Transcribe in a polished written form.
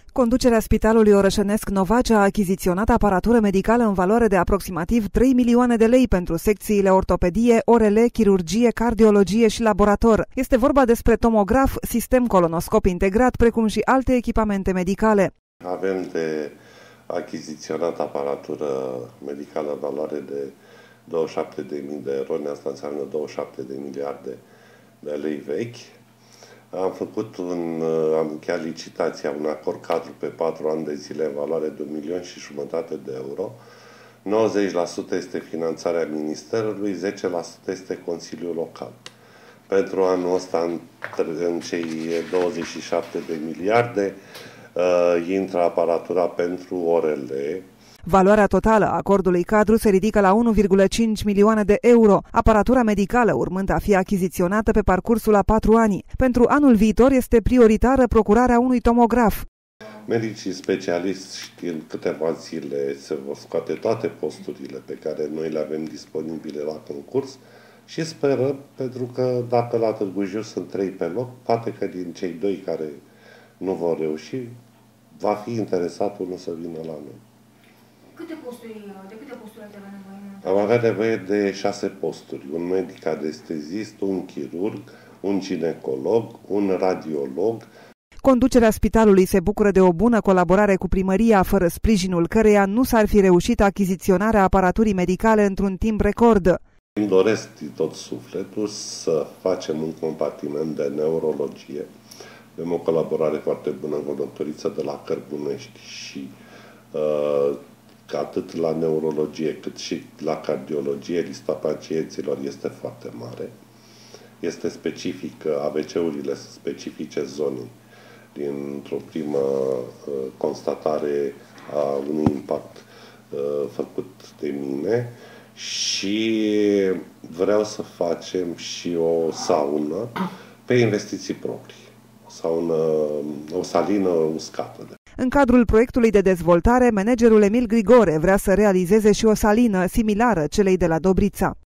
Conducerea Spitalului Orășănesc Novaci a achiziționat aparatură medicală în valoare de aproximativ 3 milioane de lei pentru secțiile ortopedie, ORL, chirurgie, cardiologie și laborator. Este vorba despre tomograf, sistem colonoscop integrat, precum și alte echipamente medicale. Avem de achiziționat aparatură medicală în valoare de 27.000 de euro, asta înseamnă 27 de miliarde de lei vechi. Am încheiat licitația, un acord cadru pe 4 ani de zile în valoare de 1,5 milioane de euro. 90% este finanțarea Ministerului, 10% este Consiliul Local. Pentru anul ăsta, în cei 27 de miliarde, intră aparatura pentru ORL. Valoarea totală a acordului cadru se ridică la 1,5 milioane de euro, aparatura medicală urmând a fi achiziționată pe parcursul a 4 ani. Pentru anul viitor este prioritară procurarea unui tomograf. Medicii specialiști, știind câteva zile, se vor scoate toate posturile pe care noi le avem disponibile la concurs și sperăm, pentru că dacă la Târgu Jiu sunt 3 pe loc, poate că din cei 2 care nu vor reuși, va fi interesat unul să vină la noi. De câte posturi ați avea nevoie? Am avea nevoie de 6 posturi. Un medic anestezist, un chirurg, un ginecolog, un radiolog. Conducerea spitalului se bucură de o bună colaborare cu primăria, fără sprijinul căreia nu s-ar fi reușit achiziționarea aparaturii medicale într-un timp record. Îmi doresc din tot sufletul să facem un compartiment de neurologie. Avem o colaborare foarte bună cu o doctoriță de la Cărbunești și atât la neurologie cât și la cardiologie, lista pacienților este foarte mare. Este specifică, AVC-urile sunt specifice zonei dintr-o primă constatare a unui impact făcut de mine și vreau să facem și o saună pe investiții proprii. O salină uscată. În cadrul proiectului de dezvoltare, managerul Emil Grigore vrea să realizeze și o salină similară celei de la Dobrița.